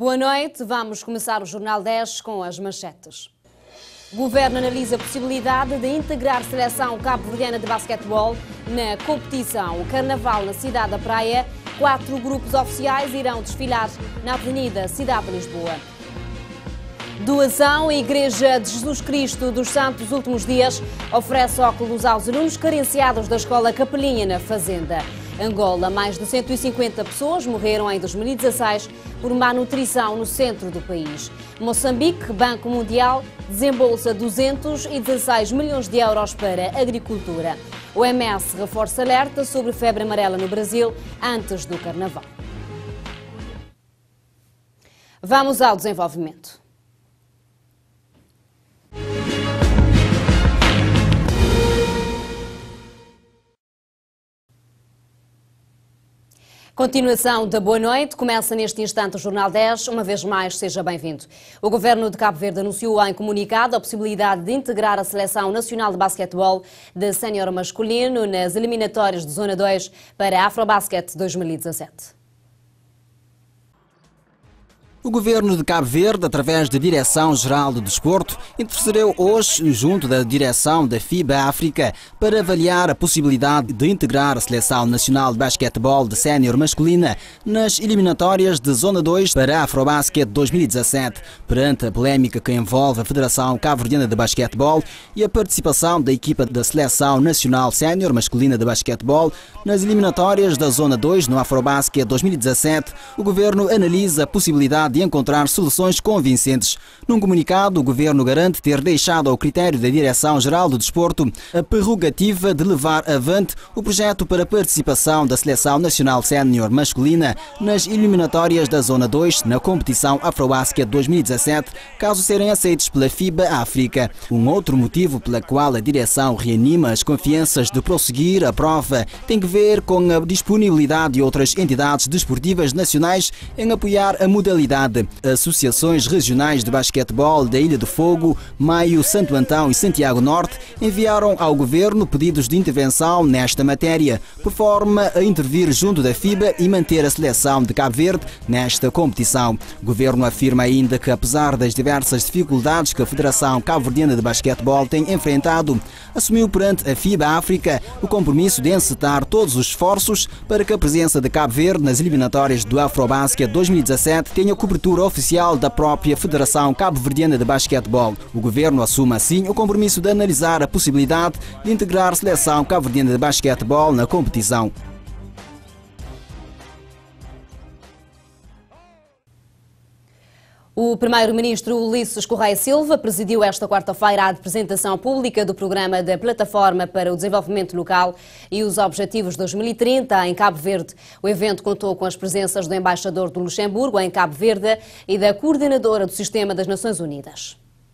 boa noite. Vamos começar o Jornal 10 com as manchetes. O Governo analisa a possibilidade de integrar a seleção cabo-verdiana de basquetebol na competição. O Carnaval na cidade da Praia. 4 grupos oficiais irão desfilar na Avenida Cidade de Lisboa. Doação. A Igreja de Jesus Cristo dos Santos Últimos Dias oferece óculos aos alunos carenciados da Escola Capelinha na Fazenda. Angola, mais de 150 pessoas morreram em 2016 por má nutrição no centro do país. Moçambique, Banco Mundial, desembolsa 216 milhões de euros para a agricultura. O OMS reforça alerta sobre febre amarela no Brasil antes do Carnaval. Vamos ao desenvolvimento. Continuação da boa noite. Começa neste instante o Jornal 10. Uma vez mais, seja bem-vindo. O Governo de Cabo Verde anunciou em comunicado a possibilidade de integrar a Seleção Nacional de Basquetebol de sénior masculino nas eliminatórias de Zona 2 para a Afrobasket 2017. O Governo de Cabo Verde, através da Direção-Geral do Desporto, intercedeu hoje junto da direção da FIBA África para avaliar a possibilidade de integrar a Seleção Nacional de Basquetebol de sénior masculina nas eliminatórias de Zona 2 para a Afrobasket 2017, perante a polémica que envolve a Federação Cabo-Verdiana de Basquetebol e a participação da equipa da Seleção Nacional Sénior Masculina de Basquetebol nas eliminatórias da Zona 2 no Afrobasket 2017. O Governo analisa a possibilidade de encontrar soluções convincentes. Num comunicado, o Governo garante ter deixado ao critério da Direção-Geral do Desporto a prerrogativa de levar avante o projeto para a participação da Seleção Nacional Sénior Masculina nas eliminatórias da Zona 2 na competição Afrobasket 2017, caso serem aceitos pela FIBA África. Um outro motivo pela qual a direção reanima as confianças de prosseguir a prova tem que ver com a disponibilidade de outras entidades desportivas nacionais em apoiar a modalidade. Associações regionais de basquetebol da Ilha do Fogo, Maio, Santo Antão e Santiago Norte enviaram ao Governo pedidos de intervenção nesta matéria, por forma a intervir junto da FIBA e manter a seleção de Cabo Verde nesta competição. O Governo afirma ainda que, apesar das diversas dificuldades que a Federação Cabo-Verdiana de Basquetebol tem enfrentado, assumiu perante a FIBA África o compromisso de encetar todos os esforços para que a presença de Cabo Verde nas eliminatórias do Afrobasket 2017 tenha cobertura oficial da própria Federação Cabo-Verdiana de Basquetebol. O Governo assume assim o compromisso de analisar a possibilidade de integrar a Seleção Cabo-Verdiana de Basquetebol na competição. O primeiro-ministro Ulisses Correia Silva presidiu esta quarta-feira a apresentação pública do programa da Plataforma para o Desenvolvimento Local e os Objetivos 2030 em Cabo Verde. O evento contou com as presenças do embaixador do Luxemburgo em Cabo Verde e da coordenadora do Sistema das Nações Unidas.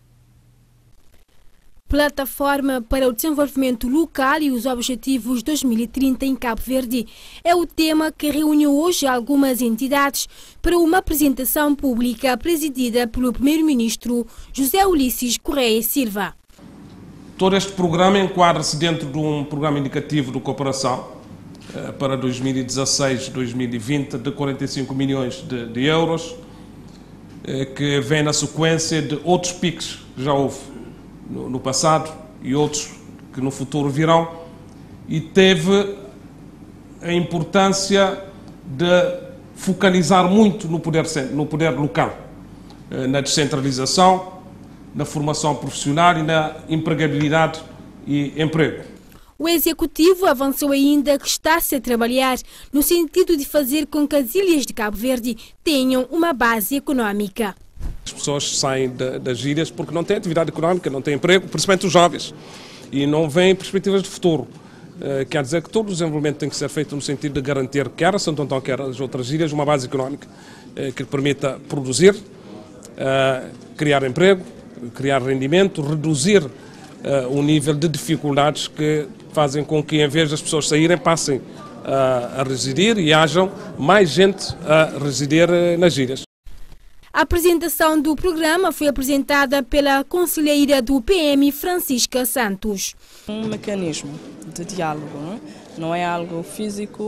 Plataforma para o Desenvolvimento Local e os Objetivos 2030 em Cabo Verde é o tema que reuniu hoje algumas entidades para uma apresentação pública presidida pelo primeiro-ministro José Ulisses Correia Silva. Todo este programa enquadra-se dentro de um programa indicativo de cooperação para 2016-2020 de 45 milhões de euros, que vem na sequência de outros PICs que já houve no passado e outros que no futuro virão, e teve a importância de focalizar muito no poder local, na descentralização, na formação profissional e na empregabilidade e emprego. O Executivo avançou ainda que está-se a trabalhar no sentido de fazer com que as ilhas de Cabo Verde tenham uma base económica. As pessoas saem das ilhas porque não têm atividade económica, não têm emprego, principalmente os jovens, e não vêm perspectivas de futuro. Quer dizer que todo o desenvolvimento tem que ser feito no sentido de garantir, quer a Santo Antão, quer as outras ilhas, uma base económica que permita produzir, criar emprego, criar rendimento, reduzir o nível de dificuldades que fazem com que, em vez das pessoas saírem, passem a residir e hajam mais gente a residir nas ilhas. A apresentação do programa foi apresentada pela conselheira do PM, Francisca Santos. Um mecanismo de diálogo, não é algo físico,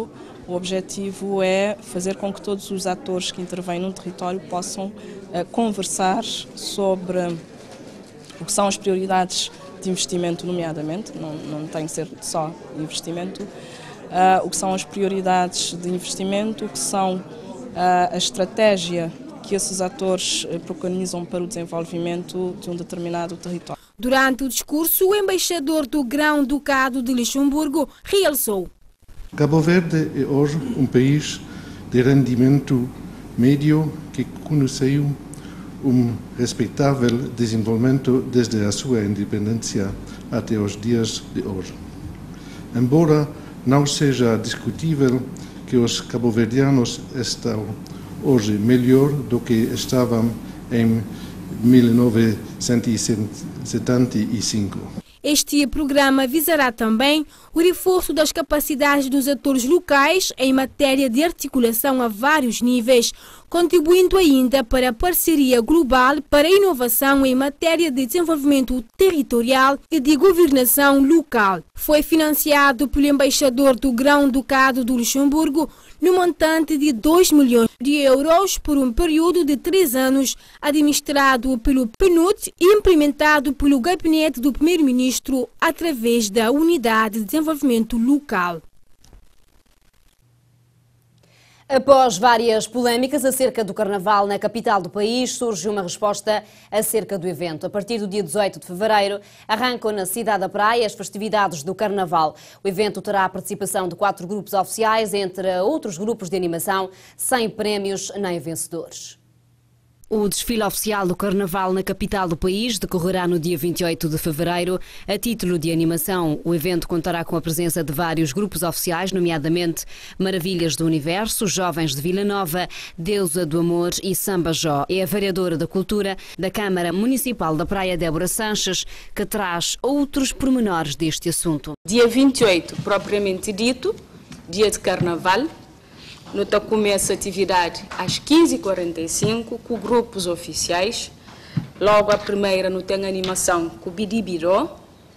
O objetivo é fazer com que todos os atores que intervêm no território possam conversar sobre o que são as prioridades de investimento, nomeadamente, não tem que ser só investimento, o que são as prioridades de investimento, o que são a estratégia que esses atores preconizam para o desenvolvimento de um determinado território. Durante o discurso, o embaixador do Grão-Ducado de Luxemburgo realçou: Cabo Verde é hoje um país de rendimento médio que conheceu respeitável desenvolvimento desde a sua independência até os dias de hoje. Embora não seja discutível que os cabo-verdianos estão hoje melhor do que estavam em 1975. Este programa visará também o reforço das capacidades dos atores locais em matéria de articulação a vários níveis, contribuindo ainda para a parceria global para a inovação em matéria de desenvolvimento territorial e de governação local. Foi financiado pelo embaixador do Grão-Ducado do Luxemburgo no montante de 2 milhões de euros por um período de 3 anos, administrado pelo PNUD e implementado pelo Gabinete do Primeiro-Ministro através da Unidade de Desenvolvimento Local. Após várias polémicas acerca do Carnaval na capital do país, surge uma resposta acerca do evento. A partir do dia 18 de fevereiro, arrancam na cidade da Praia as festividades do Carnaval. O evento terá a participação de 4 grupos oficiais, entre outros grupos de animação, sem prémios nem vencedores. O desfile oficial do Carnaval na capital do país decorrerá no dia 28 de fevereiro. A título de animação, o evento contará com a presença de vários grupos oficiais, nomeadamente Maravilhas do Universo, Jovens de Vila Nova, Deusa do Amor e Samba Jó. É a vereadora da Cultura da Câmara Municipal da Praia, Débora Sanches, que traz outros pormenores deste assunto. Dia 28, propriamente dito, dia de Carnaval. Nota começa a atividade às 15h45 com grupos oficiais. Logo a primeira não tem animação com o Bidibiró.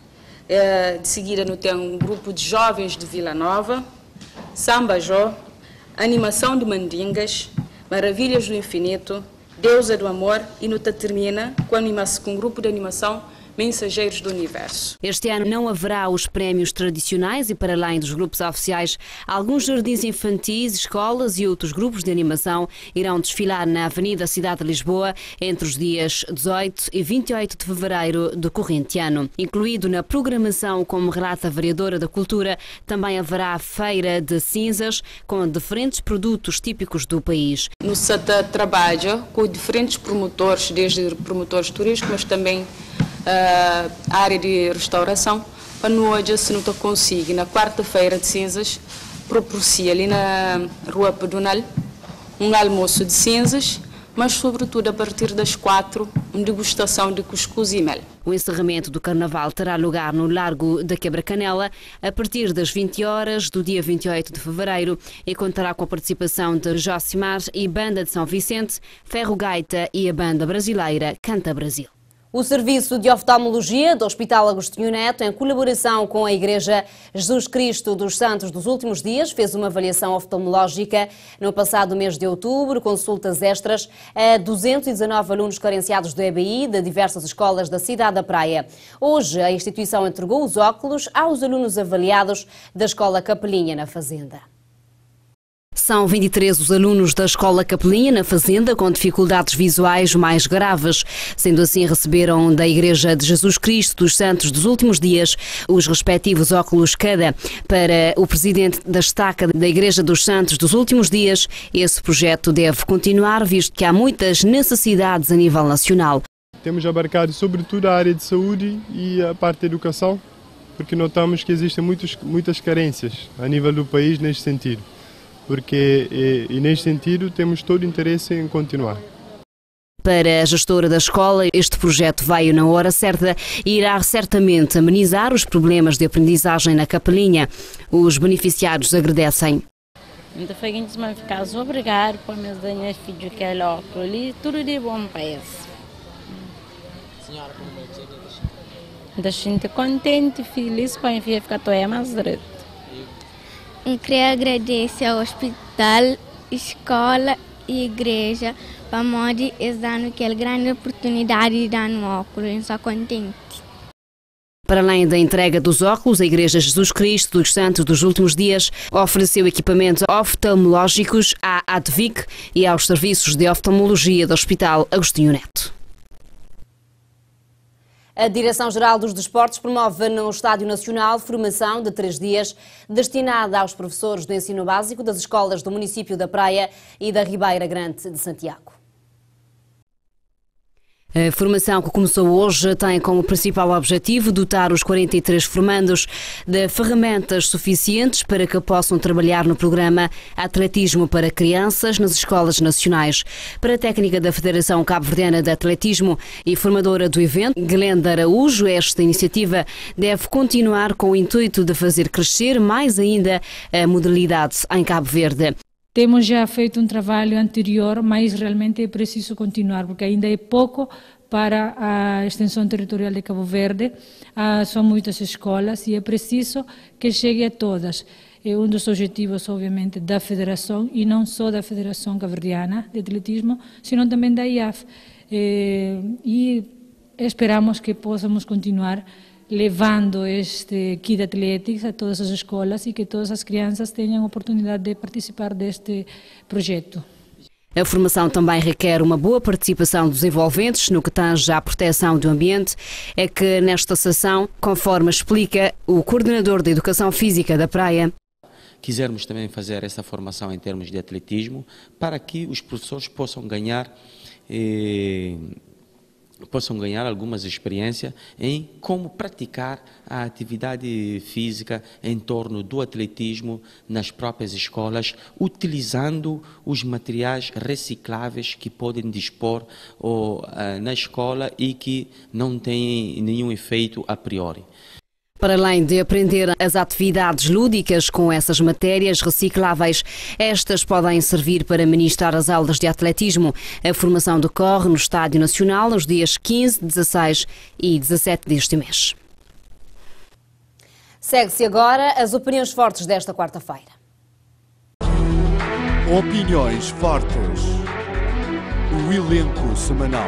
De seguida não tem um grupo de jovens de Vila Nova, Samba Jó, animação de Mandingas, Maravilhas do Infinito, Deusa do Amor e nota termina com um grupo de animação Mensageiros do Universo. Este ano não haverá os prémios tradicionais e, para além dos grupos oficiais, alguns jardins infantis, escolas e outros grupos de animação irão desfilar na Avenida Cidade de Lisboa entre os dias 18 e 28 de fevereiro do corrente ano. Incluído na programação, como relata a vereadora da Cultura, também haverá a feira de cinzas com diferentes produtos típicos do país. No SATA trabalha com diferentes promotores, desde promotores turísticos, mas também a área de restauração, para hoje, se não consigo, na quarta-feira de cinzas, propicia ali na Rua Pedonal um almoço de cinzas, mas sobretudo a partir das 4, uma degustação de cuscuz e mel. O encerramento do Carnaval terá lugar no Largo da Quebra-Canela a partir das 20 horas do dia 28 de fevereiro e contará com a participação de Josimar e Banda de São Vicente, Ferro Gaita e a banda brasileira Canta Brasil. O Serviço de Oftalmologia do Hospital Agostinho Neto, em colaboração com a Igreja Jesus Cristo dos Santos dos Últimos Dias, fez uma avaliação oftalmológica no passado mês de outubro, consultas extras a 219 alunos carenciados do EBI de diversas escolas da cidade da Praia. Hoje, a instituição entregou os óculos aos alunos avaliados da Escola Capelinha na Fazenda. São 23 os alunos da Escola Capelinha na Fazenda com dificuldades visuais mais graves. Sendo assim, receberam da Igreja de Jesus Cristo dos Santos dos Últimos Dias os respectivos óculos cada. Para o presidente da estaca da Igreja dos Santos dos Últimos Dias, esse projeto deve continuar, visto que há muitas necessidades a nível nacional. Temos abarcado sobretudo a área de saúde e a parte da educação, porque notamos que existem muitas carências a nível do país neste sentido. E neste sentido temos todo o interesse em continuar. Para a gestora da escola, este projeto veio na hora certa e irá certamente amenizar os problemas de aprendizagem na Capelinha. Os beneficiários agradecem. Então foi que me ficar obrigado por meus filhos que é óculos ali, tudo de bom para eles. Senhora, como é que você? Gente contente, feliz para ficar mais direito. queria agradecer ao hospital, escola e igreja para modo eles dando aquela grande oportunidade de dar no óculos, eu sou contente. Para além da entrega dos óculos, a Igreja Jesus Cristo dos Santos dos Últimos Dias ofereceu equipamentos oftalmológicos à ADVIC e aos serviços de oftalmologia do Hospital Agostinho Neto. A Direção-Geral dos Desportos promove no Estádio Nacional formação de 3 dias destinada aos professores do ensino básico das escolas do município da Praia e da Ribeira Grande de Santiago. A formação que começou hoje tem como principal objetivo dotar os 43 formandos de ferramentas suficientes para que possam trabalhar no programa Atletismo para Crianças nas escolas nacionais. Para a técnica da Federação Cabo-Verdiana de Atletismo e formadora do evento, Glenda Araújo, esta iniciativa deve continuar com o intuito de fazer crescer mais ainda a modalidade em Cabo Verde. Temos já feito um trabalho anterior, mas realmente é preciso continuar, porque ainda é pouco para a extensão territorial de Cabo Verde. São muitas escolas e é preciso que chegue a todas. É um dos objetivos, obviamente, da Federação, e não só da Federação Cabo-Verdiana de Atletismo, sino também da IAF. E esperamos que possamos continuar levando este Kid Athletics a todas as escolas e que todas as crianças tenham a oportunidade de participar deste projeto. A formação também requer uma boa participação dos envolventes no que tange à proteção do ambiente. É que nesta sessão, conforme explica o coordenador da Educação Física da Praia, quisermos também fazer essa formação em termos de atletismo para que os professores possam ganhar algumas experiências em como praticar a atividade física em torno do atletismo nas próprias escolas, utilizando os materiais recicláveis que podem dispor na escola e que não têm nenhum efeito a priori. Para além de aprender as atividades lúdicas com essas matérias recicláveis, estas podem servir para ministrar as aulas de atletismo. A formação decorre no Estádio Nacional nos dias 15, 16 e 17 deste mês. Segue-se agora as opiniões fortes desta quarta-feira. Opiniões fortes. O elenco semanal.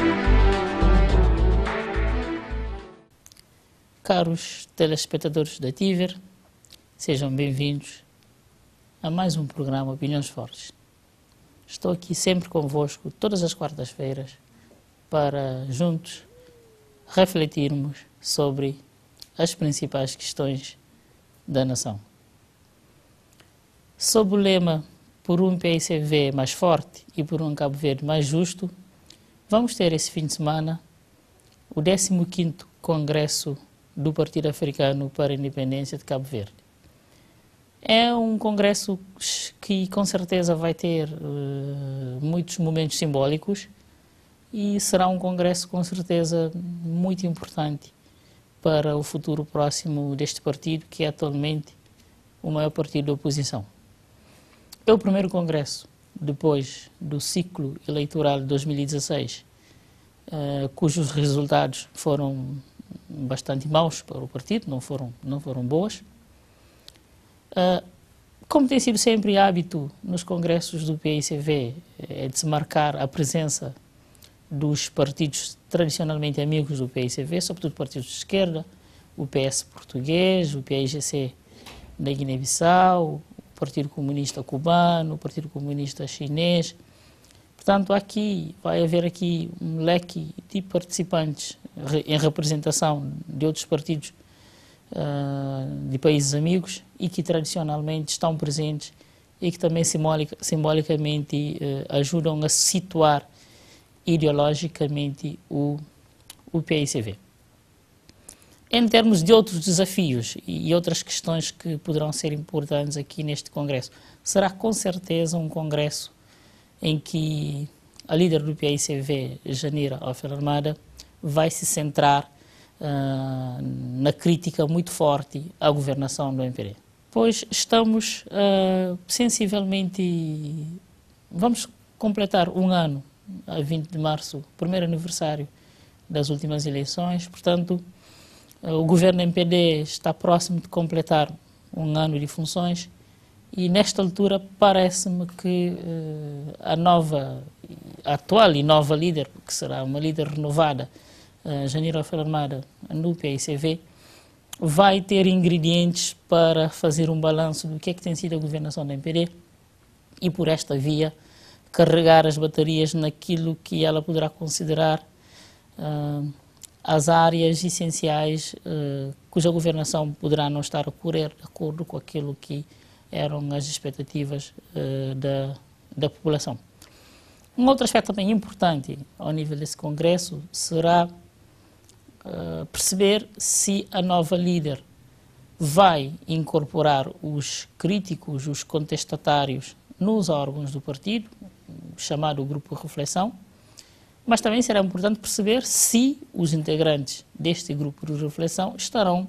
Caros telespectadores da TIVER, sejam bem-vindos a mais um programa Opiniões Fortes. Estou aqui sempre convosco, todas as quartas-feiras, para juntos refletirmos sobre as principais questões da nação. Sob o lema "Por um PICV mais forte e por um Cabo Verde mais justo", vamos ter esse fim de semana o 15º Congresso do Partido Africano para a Independência de Cabo Verde. É um congresso que com certeza vai ter muitos momentos simbólicos e será um congresso com certeza muito importante para o futuro próximo deste partido, que é atualmente o maior partido da oposição. É o primeiro congresso depois do ciclo eleitoral de 2016, cujos resultados foram bastante maus para o partido, não foram boas. Como tem sido sempre hábito nos congressos do PICV, é de se marcar a presença dos partidos tradicionalmente amigos do PICV, sobretudo partidos de esquerda, o PS português, o PAIGC da Guiné-Bissau, o Partido Comunista Cubano, o Partido Comunista Chinês. Portanto, vai haver aqui um leque de participantes em representação de outros partidos de países amigos e que tradicionalmente estão presentes e que também simbolicamente ajudam a situar ideologicamente o PICV. Em termos de outros desafios e outras questões que poderão ser importantes aqui neste congresso, será com certeza um congresso em que a líder do PICV, Janira Alfer-Armada, vai se centrar na crítica muito forte à governação do MPD. Pois estamos sensivelmente... Vamos completar um ano, a 20 de março, primeiro aniversário das últimas eleições. Portanto, o governo MPD está próximo de completar um ano de funções E nesta altura parece-me que a atual e nova líder, que será uma líder renovada, Janira Almeida, no PICV, vai ter ingredientes para fazer um balanço do que é que tem sido a governação da MPD e, por esta via, carregar as baterias naquilo que ela poderá considerar as áreas essenciais cuja governação poderá não estar a correr de acordo com aquilo que eram as expectativas da população. Um outro aspecto também importante ao nível desse congresso será perceber se a nova líder vai incorporar os críticos, os contestatários nos órgãos do partido, chamado Grupo de Reflexão, mas também será importante perceber se os integrantes deste Grupo de Reflexão estarão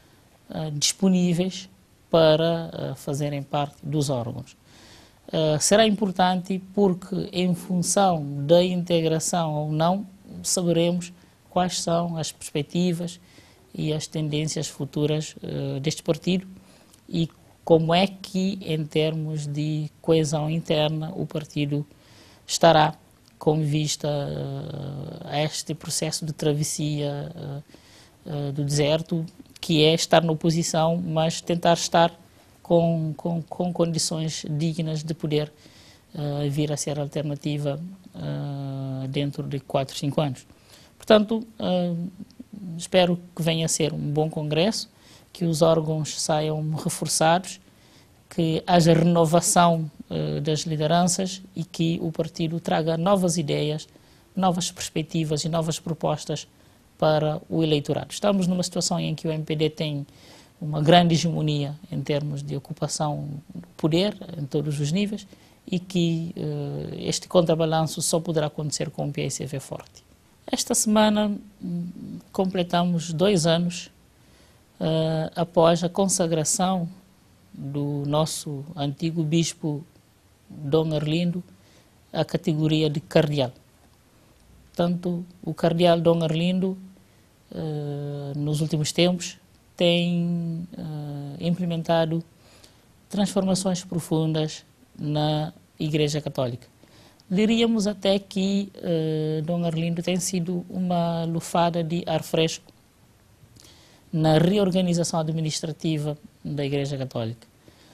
disponíveis para fazerem parte dos órgãos. Será importante porque, em função da integração ou não, saberemos quais são as perspectivas e as tendências futuras deste partido e como é que, em termos de coesão interna, o partido estará com vista a este processo de travessia do deserto, que é estar na oposição, mas tentar estar com condições dignas de poder vir a ser alternativa dentro de 4, 5 anos. Portanto, espero que venha a ser um bom congresso, que os órgãos saiam reforçados, que haja renovação das lideranças e que o partido traga novas ideias, novas perspectivas e novas propostas para o eleitorado. Estamos numa situação em que o MPD tem uma grande hegemonia em termos de ocupação do poder em todos os níveis e que este contrabalanço só poderá acontecer com um PICV forte. Esta semana completamos 2 anos após a consagração do nosso antigo bispo Dom Arlindo à categoria de cardeal. Portanto, o cardeal Dom Arlindo, nos últimos tempos, tem implementado transformações profundas na Igreja Católica. Diríamos até que Dom Arlindo tem sido uma lufada de ar fresco na reorganização administrativa da Igreja Católica.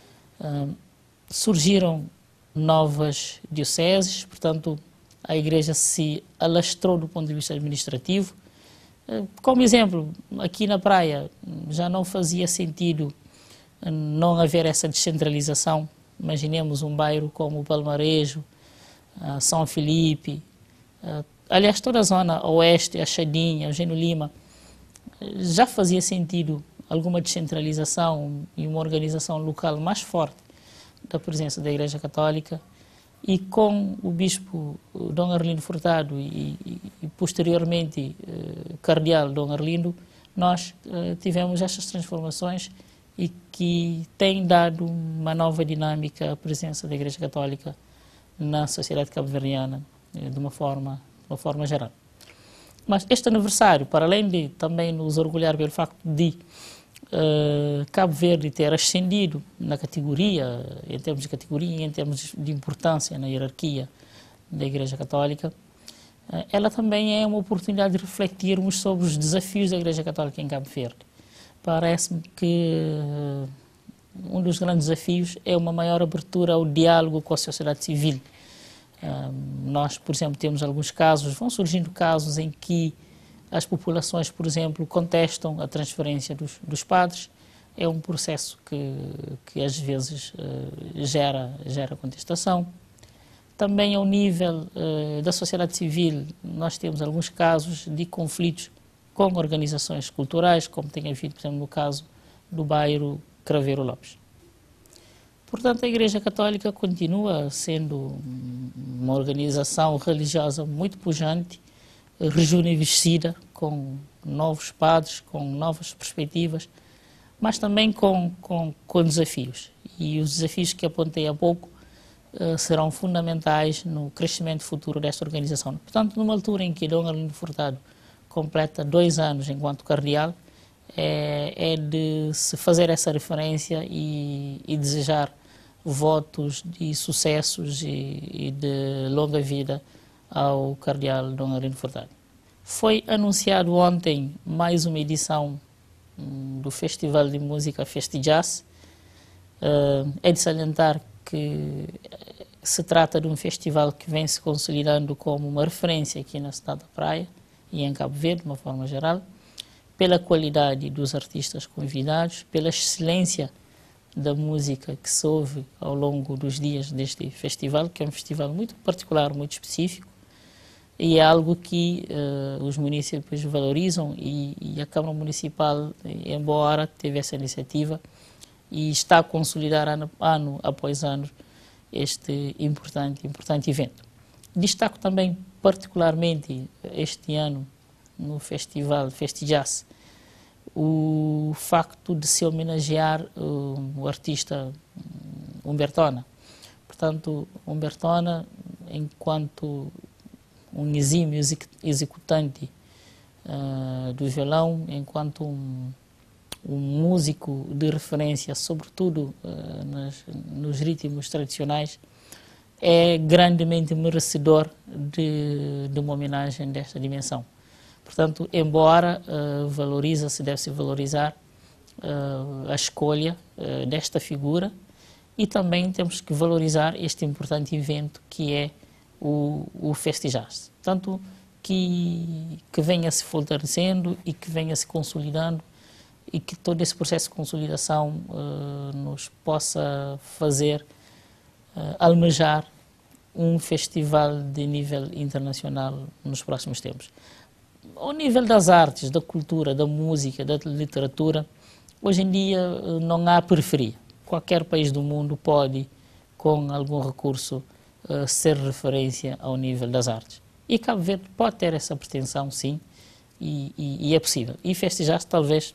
Surgiram novas dioceses, portanto, a Igreja se alastrou do ponto de vista administrativo. Como exemplo, aqui na Praia já não fazia sentido não haver essa descentralização. Imaginemos um bairro como o Palmarejo, São Felipe, aliás, toda a zona oeste, a Chadinha, Eugênio Lima, já fazia sentido alguma descentralização e uma organização local mais forte da presença da Igreja Católica. E com o bispo Dom Arlindo Furtado e posteriormente cardeal Dom Arlindo, nós tivemos estas transformações e que têm dado uma nova dinâmica à presença da Igreja Católica na sociedade cabo-verdiana de uma forma geral. Mas este aniversário, para além de também nos orgulhar pelo facto de Cabo Verde ter ascendido na categoria, em termos de categoria e em termos de importância na hierarquia da Igreja Católica, ela também é uma oportunidade de refletirmos sobre os desafios da Igreja Católica em Cabo Verde. Parece-me que um dos grandes desafios é uma maior abertura ao diálogo com a sociedade civil. Nós, por exemplo, temos alguns casos, vão surgindo casos em que as populações, por exemplo, contestam a transferência dos padres. É um processo que às vezes gera contestação. Também ao nível da sociedade civil, nós temos alguns casos de conflitos com organizações culturais, como tem havido, por exemplo, no caso do bairro Craveiro Lopes. Portanto, a Igreja Católica continua sendo uma organização religiosa muito pujante, rejuvenescida, com novos padres, com novas perspectivas, mas também com desafios. E os desafios que apontei há pouco serão fundamentais no crescimento futuro desta organização. Portanto, numa altura em que Dom Arlindo Furtado completa 2 anos enquanto cardeal, é de se fazer essa referência e desejar votos de sucessos e de longa vida ao cardeal Dom Arlindo Furtado. Foi anunciado ontem mais uma edição do Festival de Música Festijazz. É de salientar que se trata de um festival que vem se consolidando como uma referência aqui na cidade da Praia e em Cabo Verde, de uma forma geral, pela qualidade dos artistas convidados, pela excelência da música que se ouve ao longo dos dias deste festival, que é um festival muito particular, muito específico, e é algo que os municípios valorizam e a Câmara Municipal, em boa hora, teve essa iniciativa e está a consolidar ano após ano este importante evento. Destaco também particularmente este ano no festival Festijazz o facto de se homenagear o artista Humbertona. Portanto, Humbertona, enquanto um exímio executante do violão, enquanto um músico de referência, sobretudo nos ritmos tradicionais, é grandemente merecedor de uma homenagem desta dimensão. Portanto, embora deve-se valorizar a escolha desta figura, e também temos que valorizar este importante evento que é o Festijazz. Tanto que venha se fortalecendo e que venha se consolidando, e que todo esse processo de consolidação nos possa fazer almejar um festival de nível internacional nos próximos tempos. Ao nível das artes, da cultura, da música, da literatura, hoje em dia não há periferia. Qualquer país do mundo pode, com algum recurso, ser referência ao nível das artes. E Cabo Verde pode ter essa pretensão, sim, e é possível. E Festijazz talvez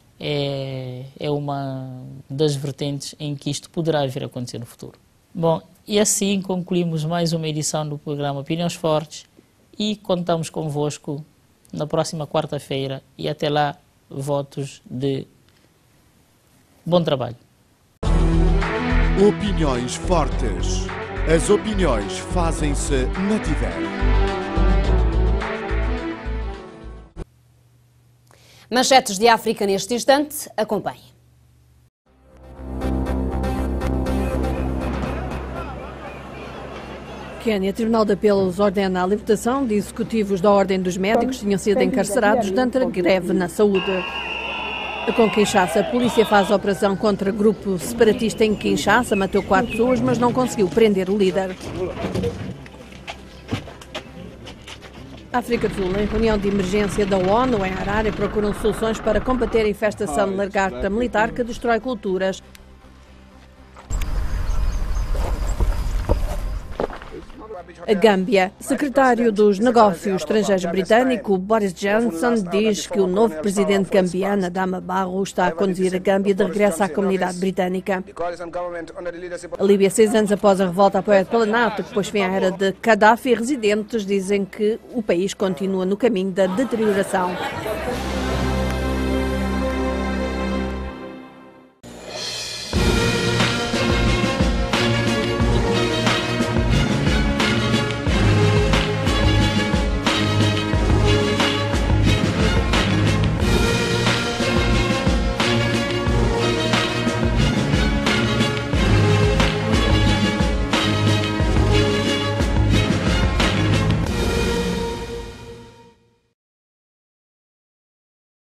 é uma das vertentes em que isto poderá vir a acontecer no futuro. Bom, e assim concluímos mais uma edição do programa Opiniões Fortes e contamos convosco na próxima quarta-feira, e até lá, votos de bom trabalho. Opiniões Fortes. As opiniões fazem-se na Tiver. Manchetes de África neste instante, acompanhe. Quênia, Tribunal de Apelos ordena a libertação de executivos da Ordem dos Médicos que tinham sido encarcerados durante a greve na saúde. Com Kinshasa, a polícia faz a operação contra grupo separatista em Kinshasa, matou 4 pessoas, mas não conseguiu prender o líder. África do Sul, em reunião de emergência da ONU em Harare, procuram soluções para combater a infestação de lagarta militar que destrói culturas. A Gâmbia. Secretário dos Negócios Estrangeiros britânico Boris Johnson diz que o novo presidente gambiano, Adama Barrow, está a conduzir a Gâmbia de regresso à comunidade britânica. A Líbia, 6 anos após a revolta apoiada pela NATO, que pôs fim à era de Gaddafi, residentes dizem que o país continua no caminho da deterioração.